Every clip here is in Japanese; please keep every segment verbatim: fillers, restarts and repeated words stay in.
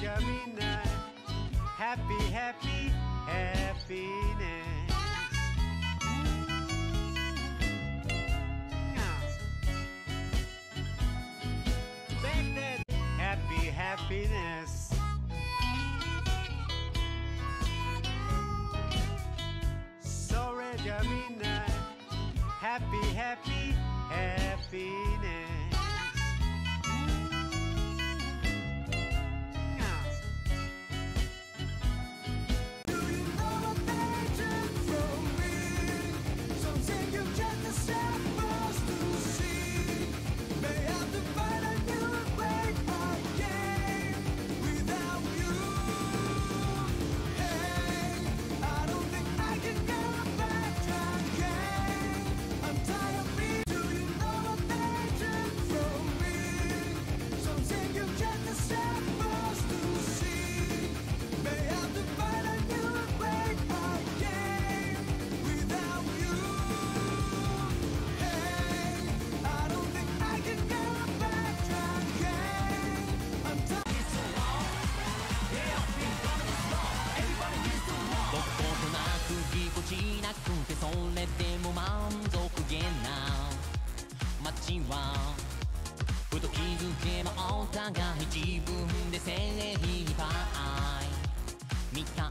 じゃみんな Happy Happy Happiness Happy Happinessそれじゃみんな Happy Happy Happiness しなくてそれでも満足げな街はふと気づけばお互い自分で精一杯みたい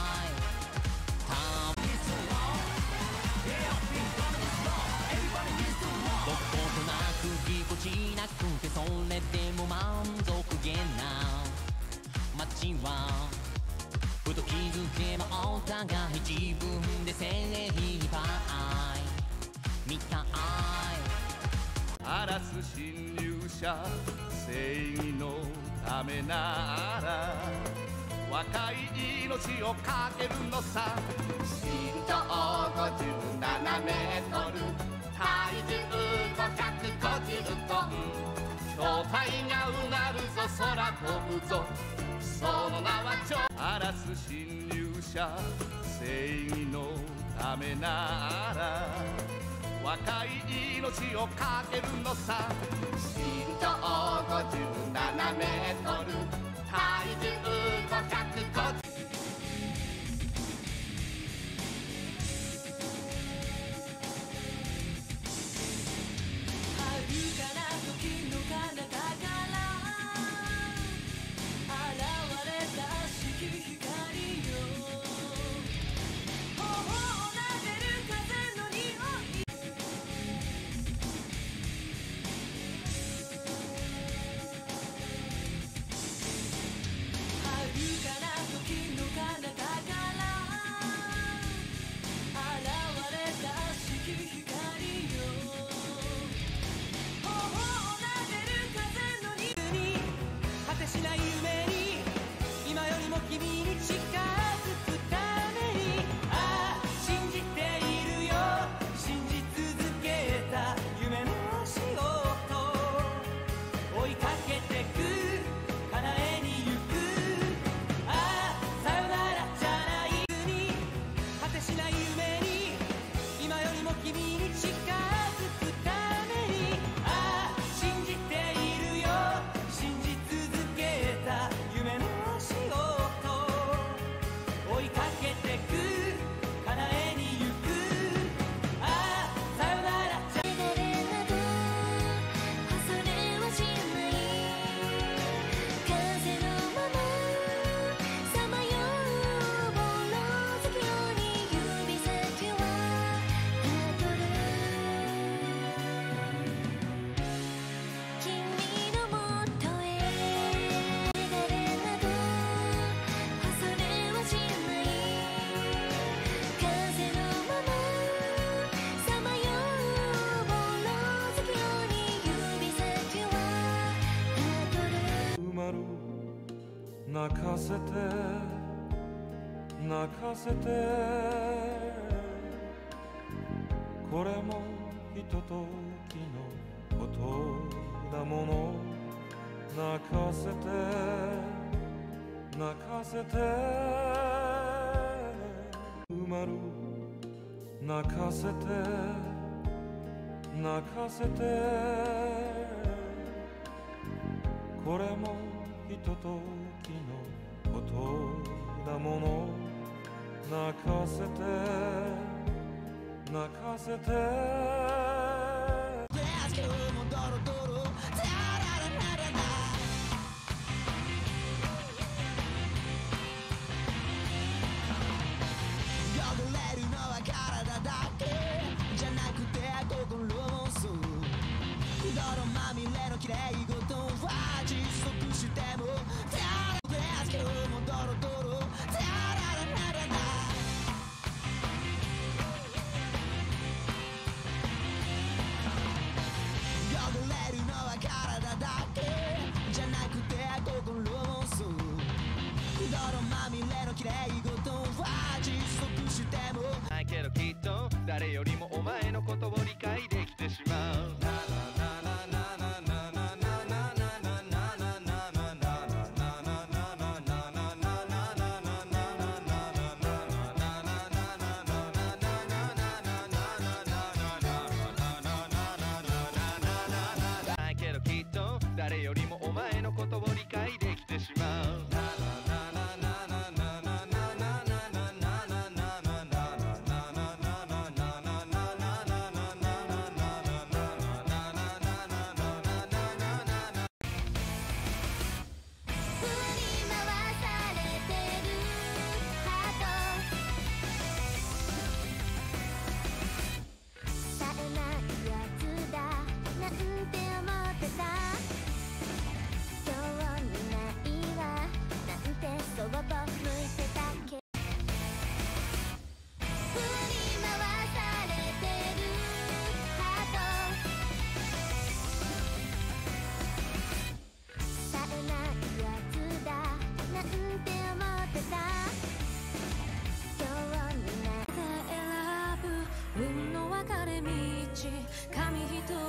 どことなくぎこちなくてそれでも満足げな街はふと気づけばお互い自分で精一杯みたい荒らす侵入者正義のためなら若い命をかけるのさ身長ごじゅうななメートル体重ごひゃくごじゅっトン巨体がうなるぞ空飛ぶぞその名は超荒らす侵入者正義のためなら若い命をかけるのさ身長ごじゅうななメートル体重ごひゃくごじゅう遥かな時の彼方から現れた熱き光よ頬をなでる風の匂い遥かな時の彼方から現れた熱き光よ頬をなでる風の匂い果てしない夢に今よりも君に近づくためにああ信じているよ信じ続けた夢の足音追いかけてく叶えに行くああさよならじゃないに果てしない夢に今よりも君に近づくためにああ信じているよ信じ続けた夢の足音追いかけてく叶えに行くああさよならじゃ誰など忘れはしない風のままさまようぼろ月夜に指先はたどる君のもとへ誰など忘れはしない風のままさまようぼろ月夜に指先はたどる埋まる泣かせて泣かせてこれもひとときのことだもの泣かせて泣かせて埋まる泣かせて泣かせてこれもひとときのだもの泣かせて泣かせてないけどきっと誰よりもお前のことを理解できてしまうないけどきっと誰よりもお前のことを理解できてしまう紙一重という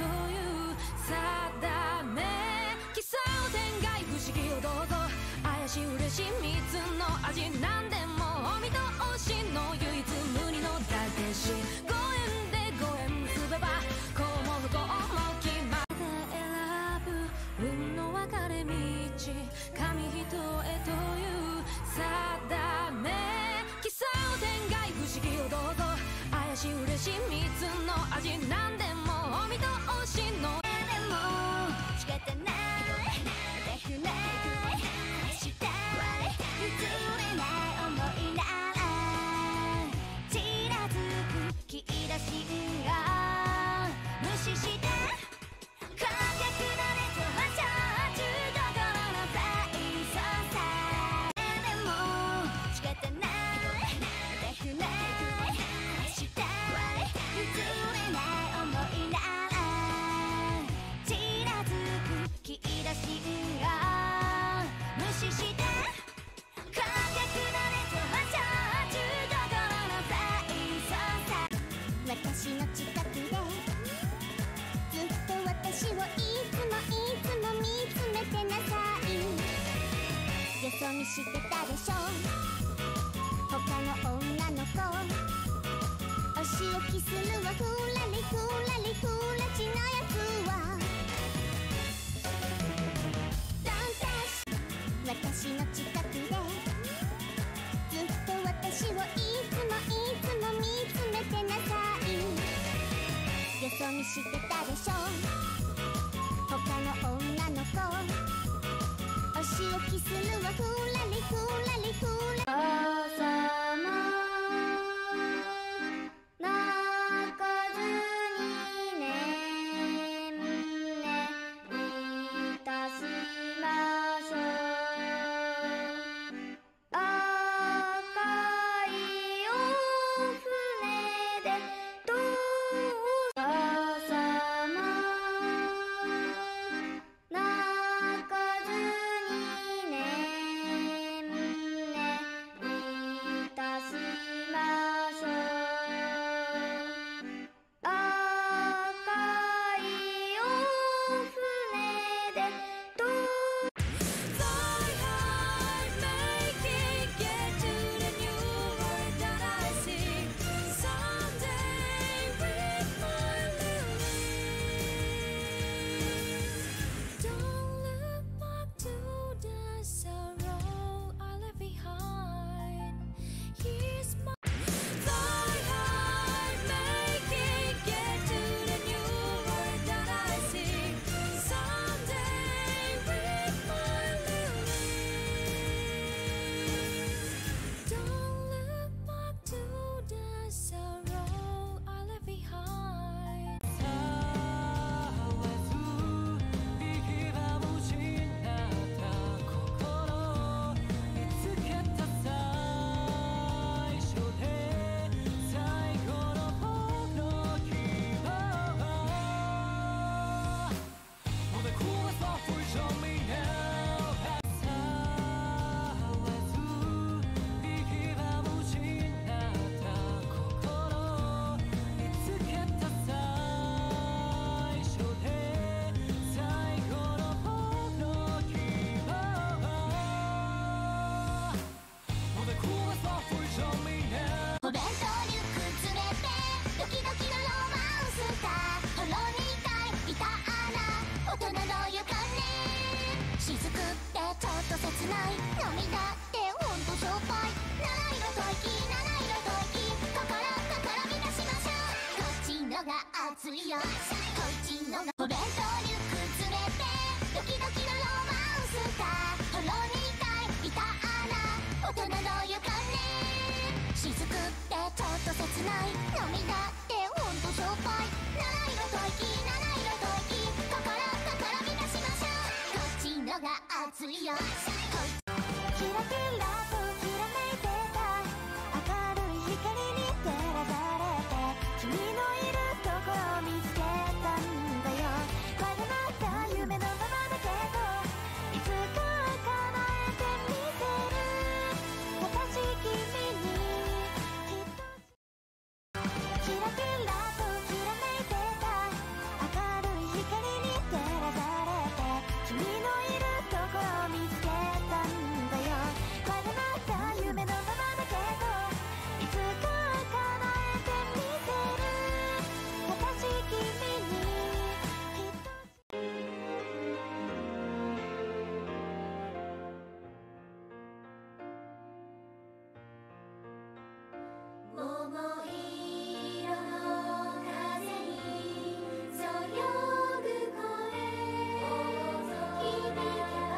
定め奇想天外不思議をどうぞ怪しい嬉しい蜜の味なんでもお見通しの唯一無二のだけしごえんでごえん結べばこうも不幸も決まって選ぶ運の分かれ道紙一重という定め奇想天外不思議をどうぞ怪しい嬉しい蜜の味なんでもお見通しのでも仕方ないできないしたい譲れない思いならちらつく気出しが無視して観客の熱を発射中心のフライソーサーでも仕方ないできないしたい譲れない思いならちらつく気出しが無視して観客の熱を発射中心のフライソーサー私の近くでずっと私をいつもいつも見つめてなさいよそ見してたでしょ他の女の子お仕置きするわふらりふらりふらちなやつはダンタシ私の近くでずっと私をいつもいつも見つめてなさいよそ見してたでしょ他の女の子お仕置きするわふらりふらりふらおさま泣かずにねねいたしましょう赤いお船でどうささま泣かずにねねい熱いよキラキラときらめいてた明るい光に照らされて君のいるところを見つけたんだよまだまだ夢のままだけどいつか叶えてみせる私君にきっとキラキラときらめいてた明るい光に照らされて君のいるところを見つけたんだよまだまだ夢のままだけどいつか叶えてみせる私君にきっと桃色の風にそよぐ声響けば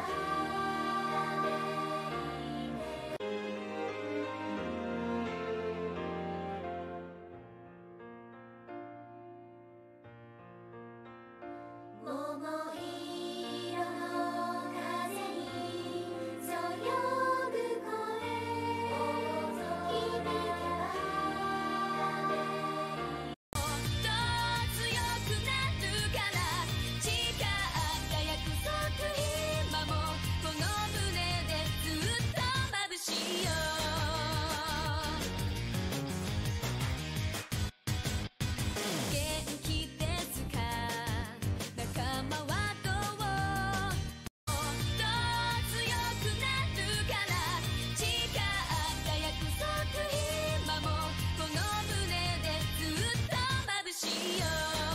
桃色の風にそよぐ声響けばもっと強くなるから誓った約束今もこの胸でずっと眩しいよ元気ですか仲間はどうもっと強くなるから誓った約束今もこの胸でずっと眩しいよ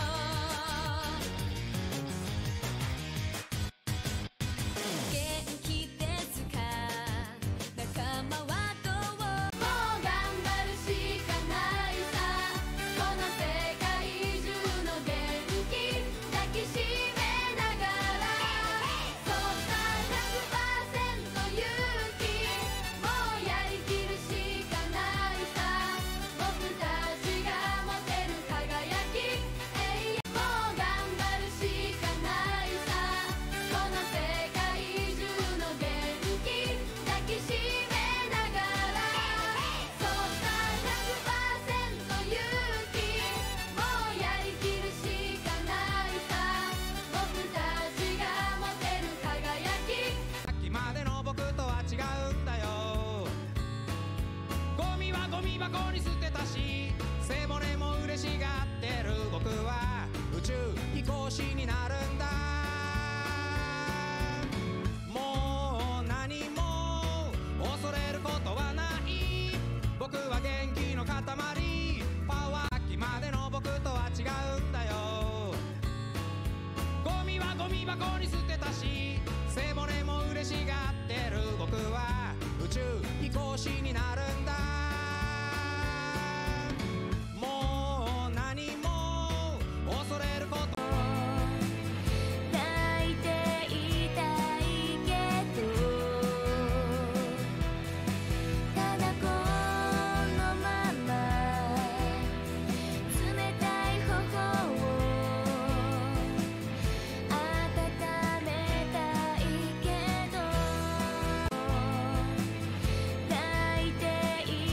元気ですか仲間はどうもう頑張るしかないさこの世界中の元気抱きしめながらそんなひゃくパーセント勇気もうやりきるしかないさ僕たちが持てる輝き永遠もう頑張るしかないさこの世界中の元気抱きしめながらそんなひゃくパーセント勇気もうやりきるしかないさ僕たちが持てる輝きさっきまでの僕とは違うんだよゴミはゴミ箱に捨てたし背骨も嬉しがってる僕は宇宙飛行士になるんだもう何も恐れることはない僕は元気の塊パワーさっきまでの僕とは違うんだよゴミはゴミ箱に捨てたし背骨も嬉しがってる僕は宇宙飛行士になるんだもう何も恐れること泣いていたいけどただこのまま冷たい頬を温めたいけど泣いてい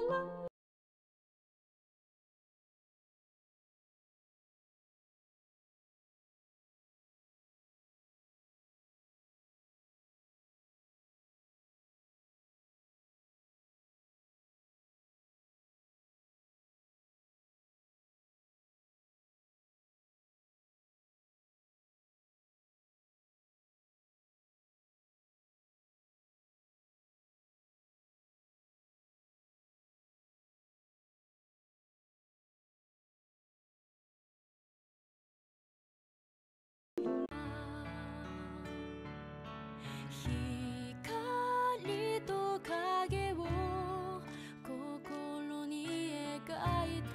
光と影を心に描いて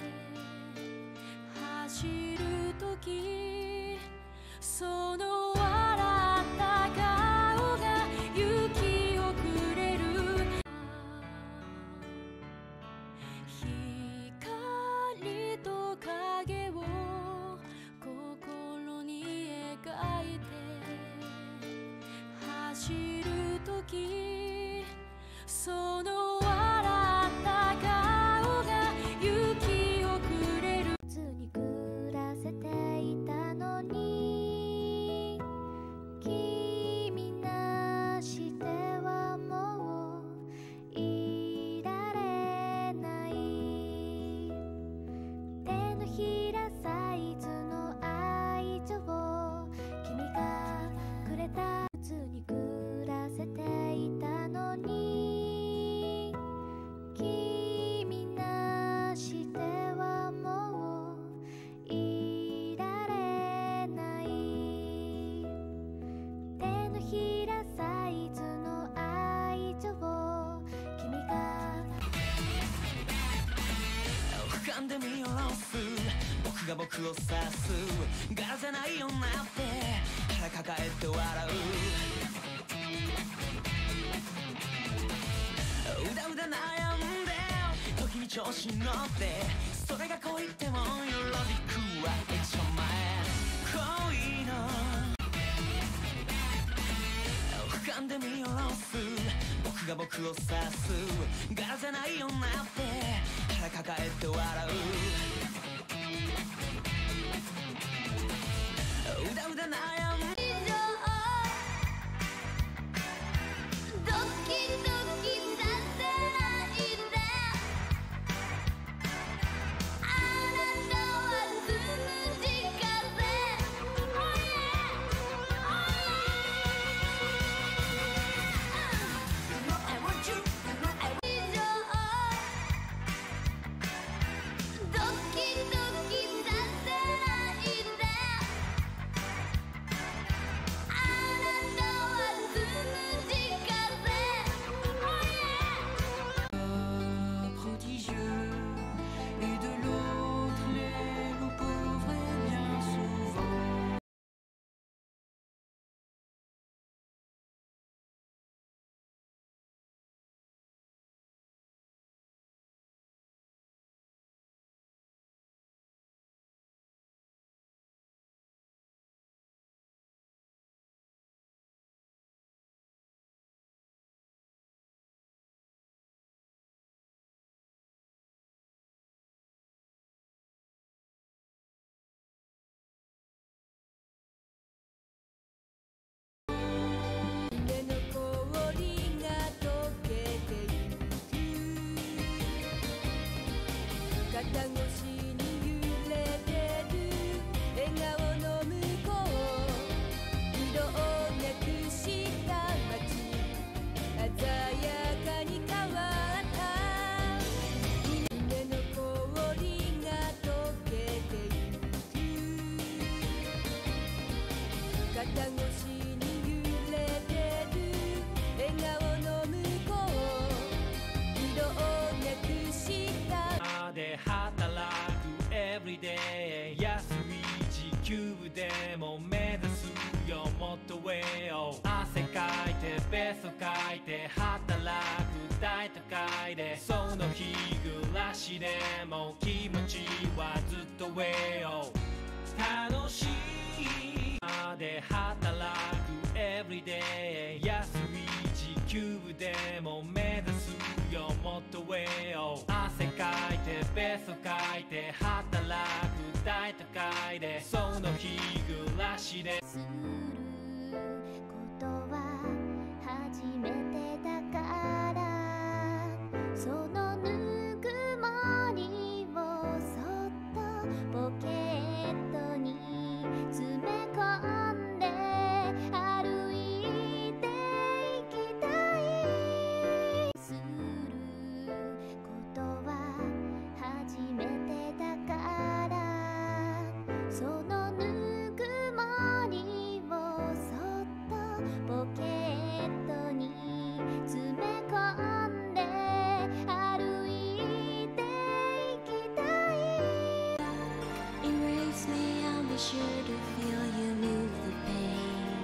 走るとき、その笑った顔が勇気をくれる。光と影を心に描いて走るとき、その笑った顔が勇気をくれる。普通に暮らせていたのに、君なしではもういられない。手のひらサイズの愛情を君がくれた。普通に暮らせていたのに、君なしではもういられない。手のひらサイズの愛情を君が俯瞰で見下ろす僕が僕を指す柄じゃない女って腹抱えて笑う。うだうだ悩んで時に調子乗って、それが恋ってもんよ。ロジックは一丁前恋の俯瞰で見下ろす僕が僕を指す柄じゃない女って腹抱えて笑う。うだうだ悩んでドキドキさせないで、あなたはつむじ風。 Oh yeah, oh yeah. I want you, I want you. ドキドキさせないで、あなたはつむじ風。 prodigieux et de l'autre les loups pauvres et bien souvent. Everyday 安い時給でも目指すよもっと上を汗かいてベストかいて働く大都会でその日暮らしでも気持ちはずっと上を楽しいで働く Everyday 安い時給でも目指すよもっと上を汗かいてベストかいて働く大都会でその日暮らしですることは初めてだからそのぬくもりをそっとポケットに詰め込んで歩いていきたいすることは初めてだからそのぬくもりをそっとポケットに詰め込んで歩いていきたい Erase me, I'll be sure to feel you move the pain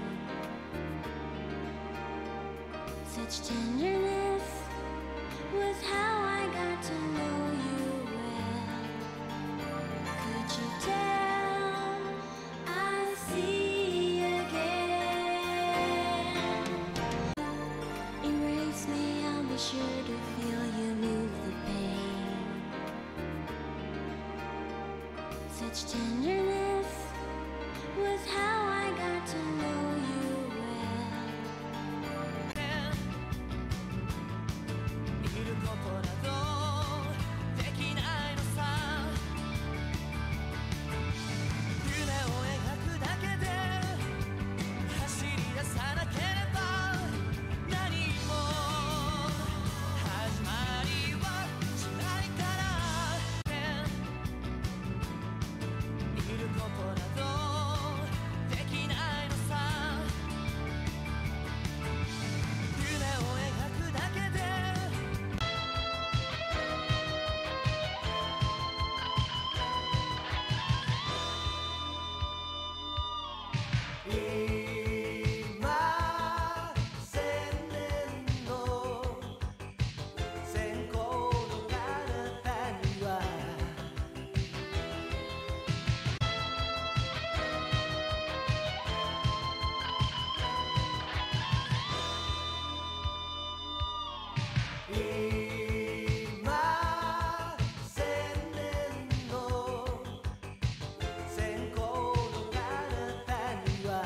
Such tenderness was how I got to know you well Could you tell I see again Erase me, I'll be sure to feel you move the pain Such tenderness was how I got to know you well 見ることなどできないのさ夢を描くだけで走り出さなければ何も始まりはしないから見ることなどできないのさ夢を描くだけで今千年の線香の彼方には今千年の線香の彼方には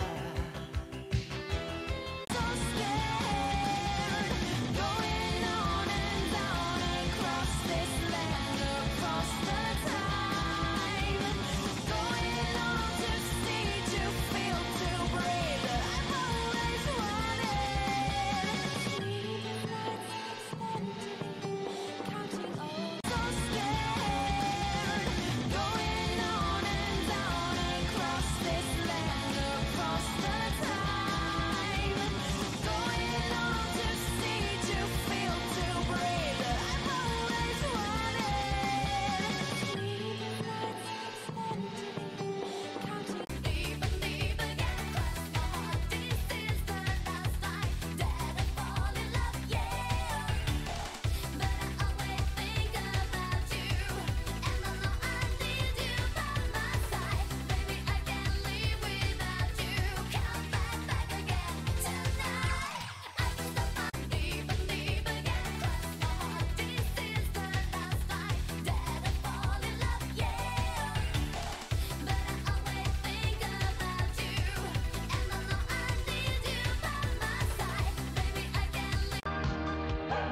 So scared going on and on across this land across the time going on to see to feel to breathe that I've always wanted sweet nights counting all so scared going on and on across this land across the time going on to see to feel to breathe that I've always wanted sweet nights counting deep and deep again across my heart this is the last night that I fall in love yeah but I always think about you and I know I need you by my side baby I can't live without you come back back again tonight I can stop my deep and deep again across my heart this is the last night that I fall in love yeah but I always think about you and I know I need you by my side baby I can't live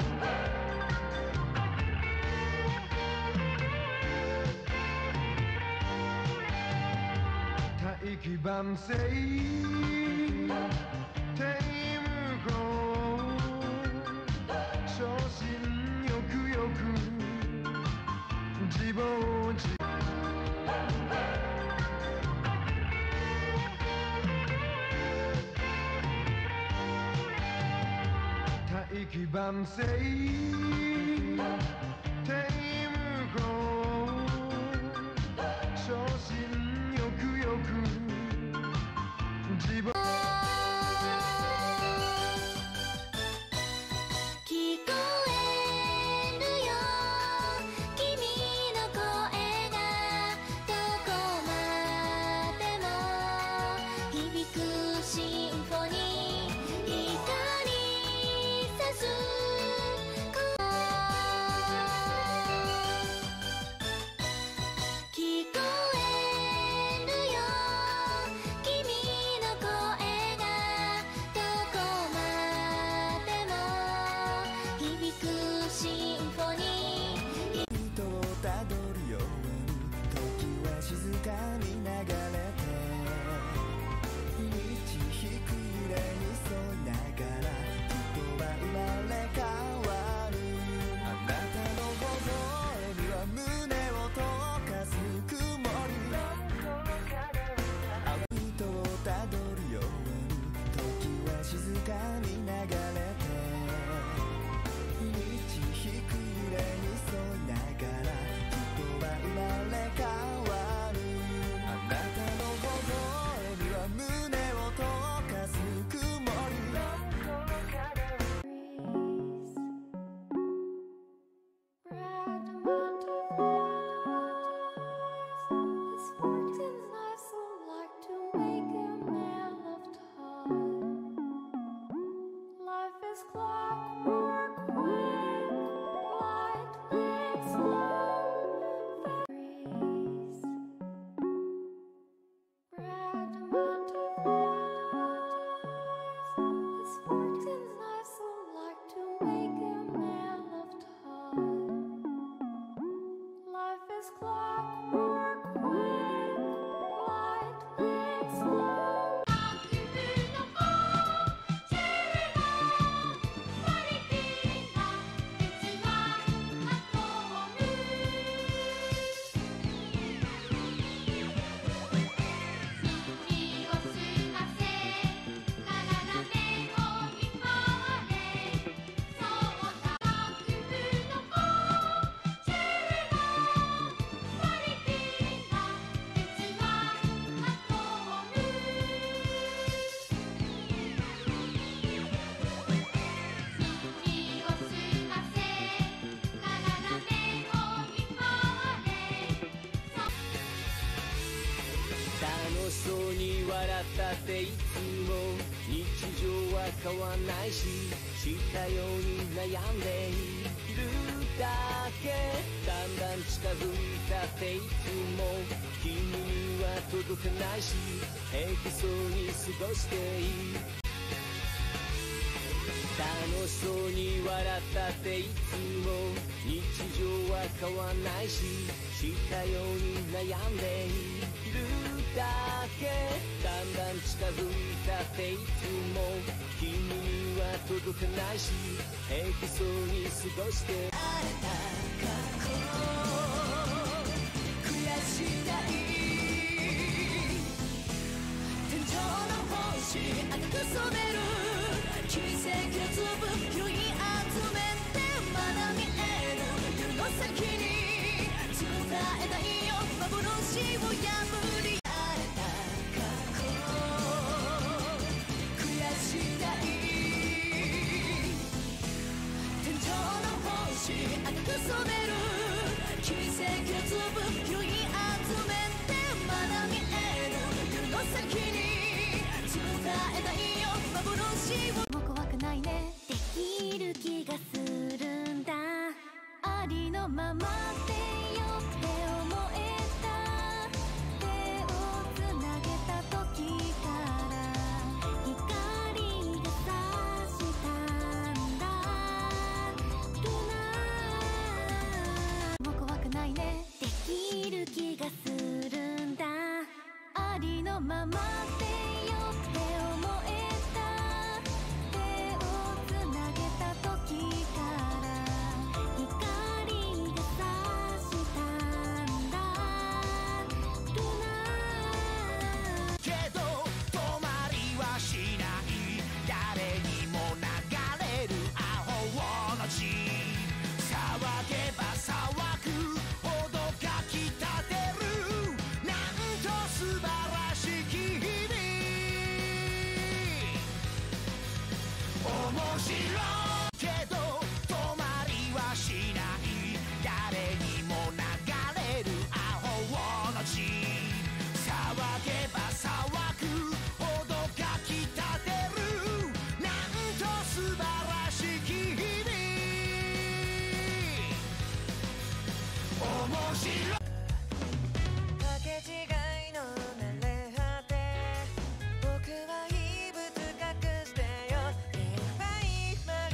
大気晩成天向こう昇進よくよく自暴自大気晩成天向こう昇進よくよく自分聞こえるよ君の声がどこまでも響くシンフォニー光さすこ is clockwork quick, lightning slow, fairies. Fragment of lies, his forked and knives alike to make a man of time. Life is clockwork quick, lightning slow. 楽しそうに笑ったっていつも日常は変わんないし、したように悩んでいるだけ。だんだん近づいたっていつも君には届かないし、平気そうに過ごしていい。楽しそうに笑ったっていつも日常は変わんないし、したように悩んでいるだけ。だんだん近づいたっていつも君には届かないし、平気そうに過ごしてあれた過去悔したい。天井の星赤く染める奇跡の粒拾い集めて、まだ見えぬ夜の先に伝えたいよ幻を破り。荒れた過去悔したい。天井の星赤く染める奇跡の粒拾い集めて、まだ見えぬ夜の先に伝えたいよ幻を。もう怖くないね、できる気がするんだ。ありのままでよって思えた。手をつなげた時から光が差したんだ。ルナもう怖くないね、できる気がするんだ。ありのままでよって思えた。手をつなげた時から光が差したんだ。ルナけど止まりはしない、誰にも流れるアホの血。騒げば騒ぐほどかきたてる、なんと素晴らしき日々。面白いけど止まりはしない、誰にも流れるアホの血。騒げば騒ぐほどかきたてる、なんと素晴らしき日々。面白いかけ違いの慣れ果て、僕は異物隠してよ。いっぱい曲が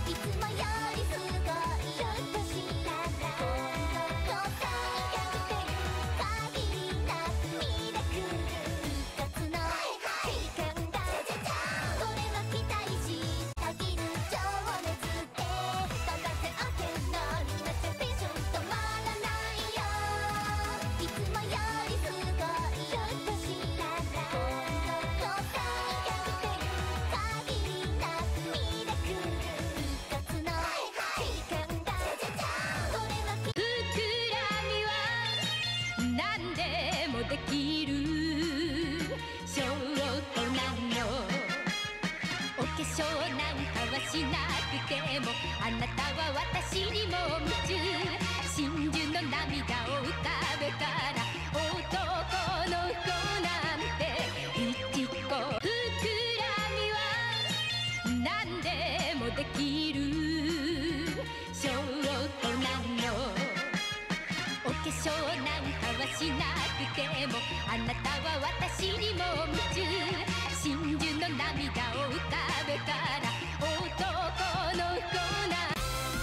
いつもよりすごいちょっとしたら今度こそキャプテン限りなくミラクル復活の時間だこれは期待したぎる情熱で頑張っておけのみんなチャンピオン止まらないよいつもよりすごいちょっとしたら今度こそキャプテン限りなくミラクル復活の時間だこれは膨らみは何でもできるショートなのお化粧なんかはしなくてもあなたは私にも夢中真珠の涙を浮かべたら男の子なんて一個膨らみは何でもできるショートなのお化粧なんかはしなくてもあなたは私にも夢中真珠の涙を浮かべたら男の子な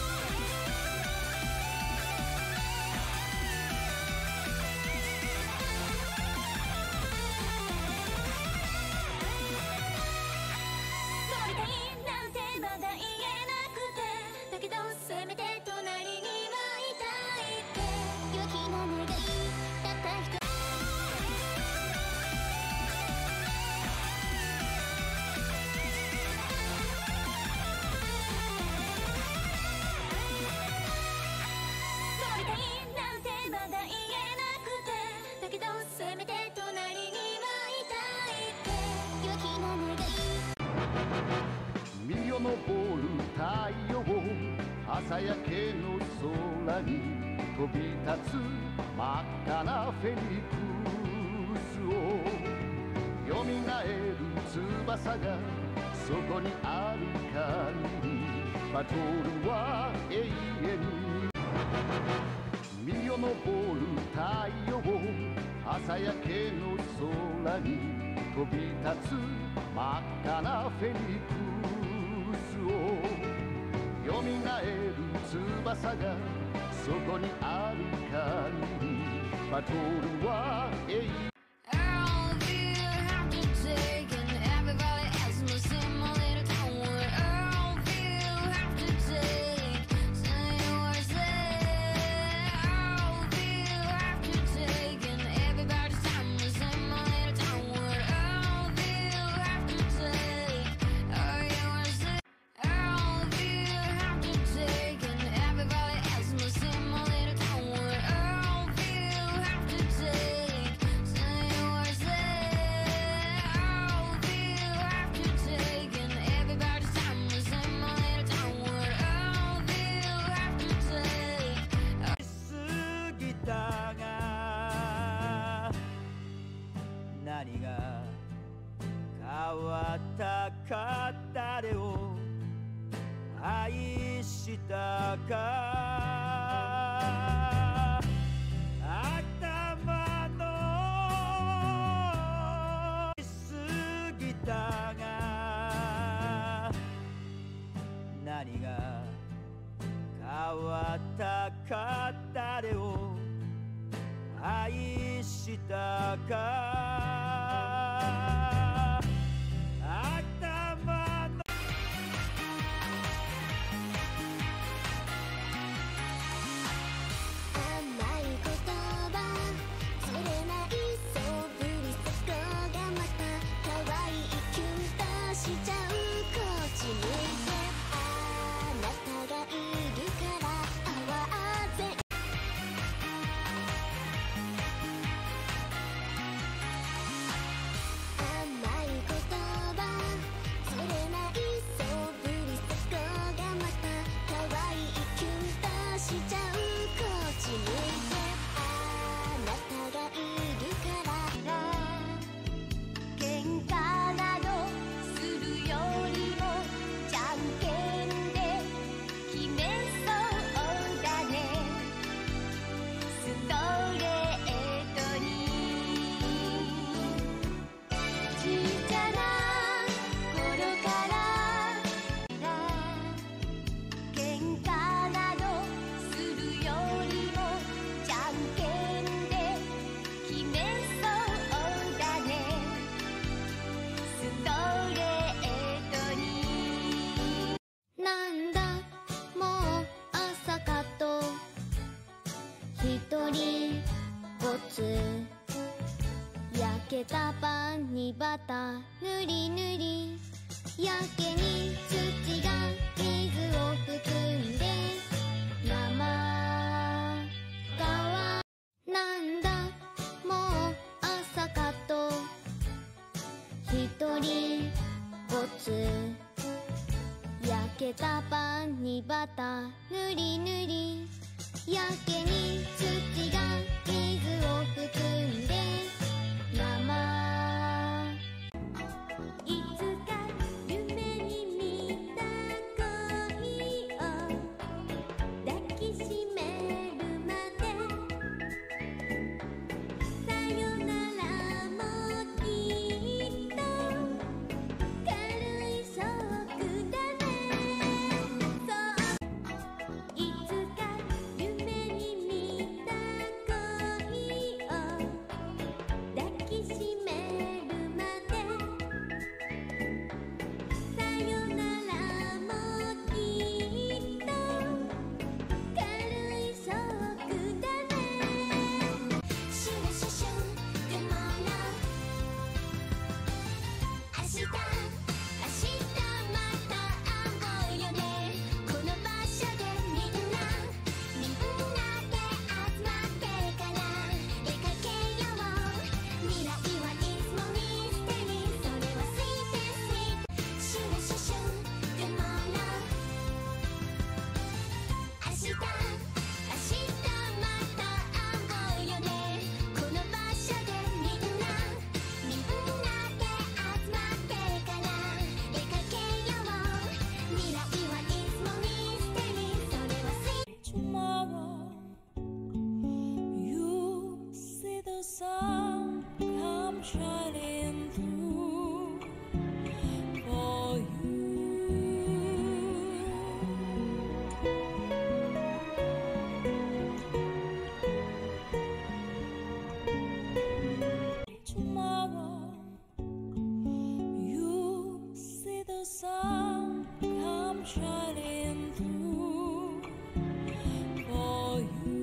乗りたいなんてまだ言えなくてだけどせめて隣にはいたいって勇気の願いたった一人乗りたいなんてまだ言えなくてだけどせめて隣にはいたいって勇気の願い身を昇る太陽朝焼けの空に飛び立つ真っ赤なフェニックスをよみがえる翼がそこにある限りバトルは永遠に身を昇る太陽朝焼けの空に飛び立つ真っ赤なフェニックスをよみがえる翼がそこにある限りバトルは永遠何が変わったか誰を愛したか頭の過ぎたが何が変わったか誰を愛したか頭の甘い言葉釣れないそぶりそこがまた可愛いキュンとしちゃうこっち向いてあなたがいるから合わせ甘バタぬりぬりやけに土が水を含んで山川なんだもう朝かとひとりぼつ焼けたパンにバタぬりぬりやけに土が水を含んで生いつか夢に見た恋を抱きしめるまでさよならもきっと軽いショックだねそういつか夢に見た恋を抱きしめるまでさよならもきっと軽いショックだねシュルシュシュルモロ明日明日また会おうよねこの場所でみんなみんなで集まってから出かけよう未来はいつもミステリーそれはスイートスイートシュルシュシュルモロ明日明日また会おうよねこの場所でみんなみんなで集まってから出かけよう未来はいつもミステリーそれはスイート Tomorrow, you see the sun come shining through for you. Tomorrow, you see the sun come shining through for you.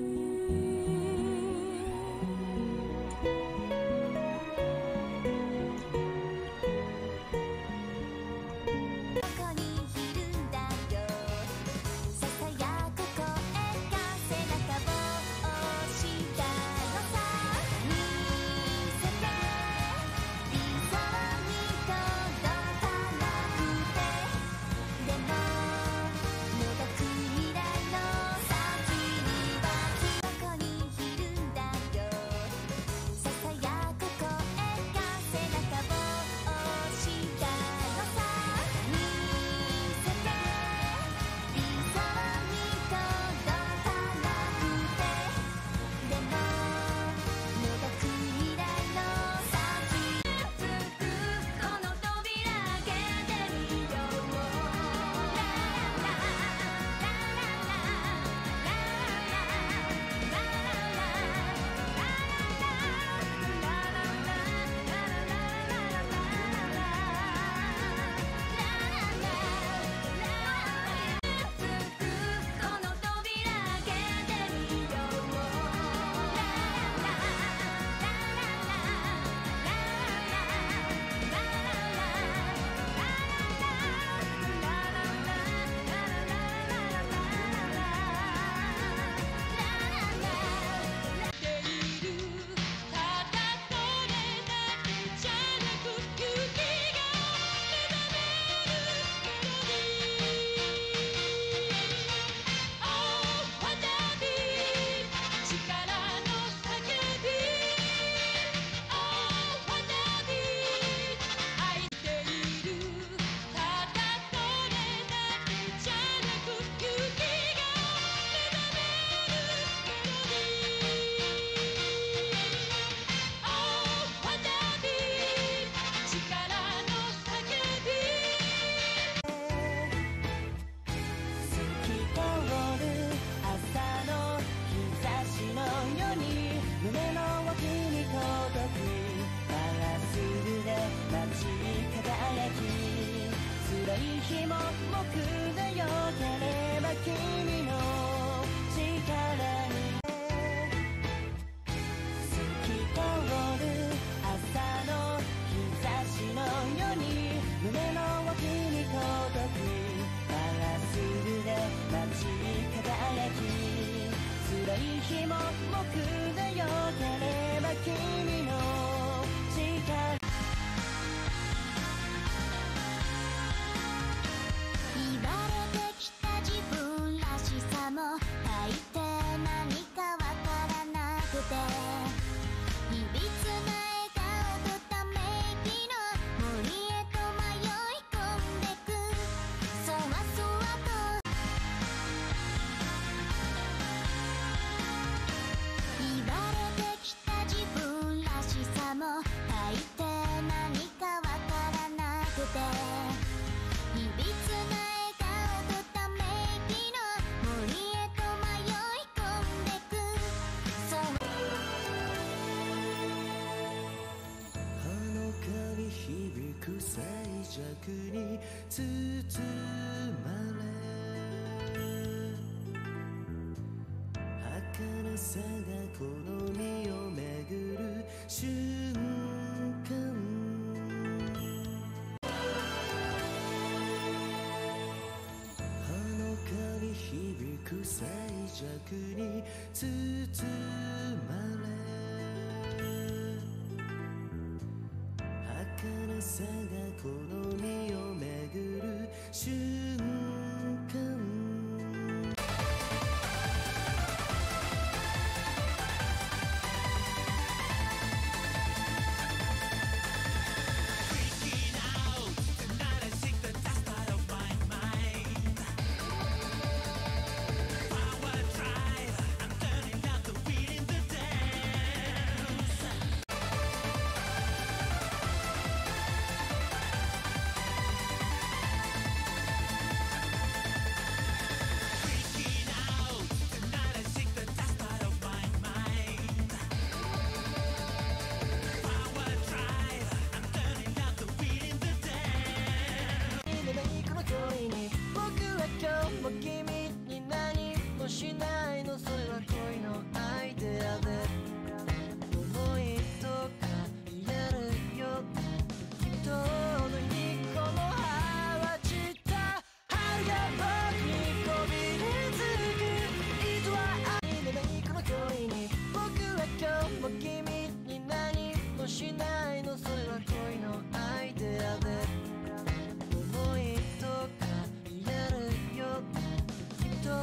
どこにいるんだよささやく声が背中を押したのさ見せて理想に届かなくてでももがくに包まれ儚さがこの身を巡る瞬間ほのかに響く最弱に包まれ儚さがこの身を巡る瞬間しないのそれは恋のアイデアで思いとかやるよ君とのにこの葉は散った春が僕にこびりつく糸は愛でないこの恋に僕は今日も君に何もしないのそれは恋のアイデアで思いとかやるよ君と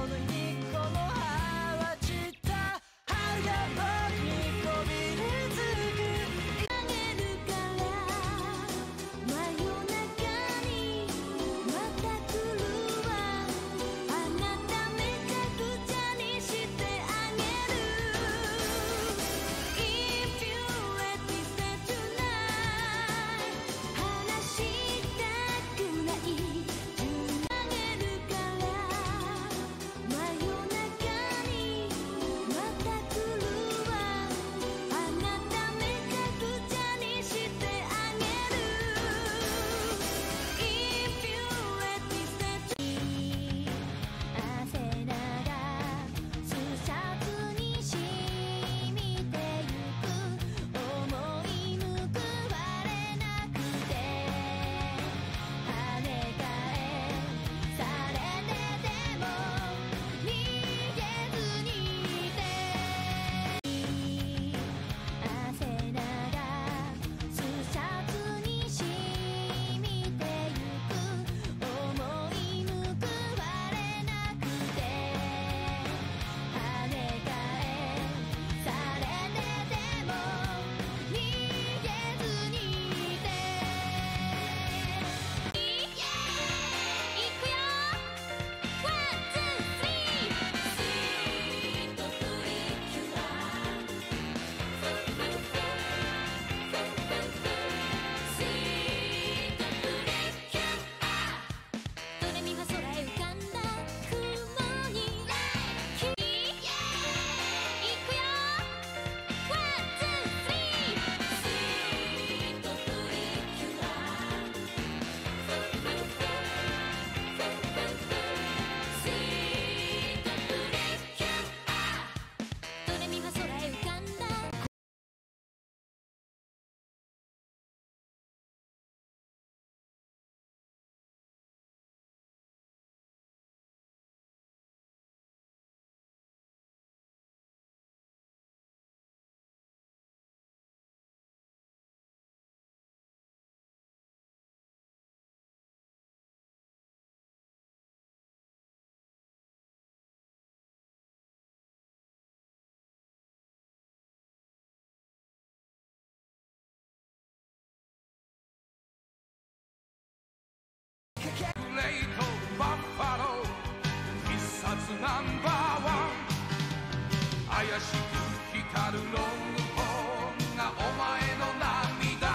ナンバーワン怪しく光るロングホーンがお前の涙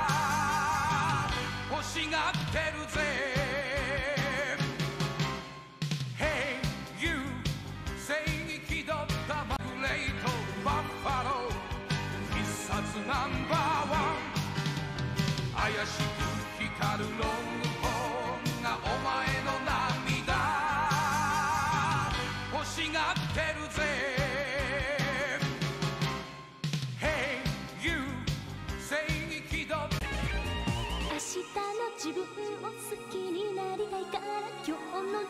欲しがってるぜ Hey you 正義気取ったマグレートバッファロー必殺ナンバーワン怪しく光るロング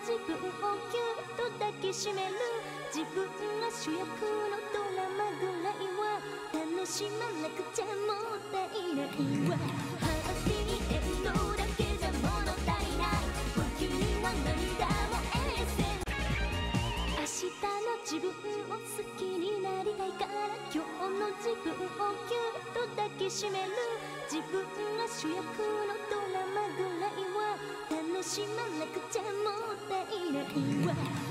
自分をぎゅっと抱きしめる自分が主役のドラマぐらいは楽しまなくちゃもったいないわハッピーエンドだけじゃ物足りない不急な涙もエッセン明日の自分を好きになりたいから今日の自分をぎゅっと抱きしめる自分が主役のドラマぐらいは楽しまなくちゃもったいないわ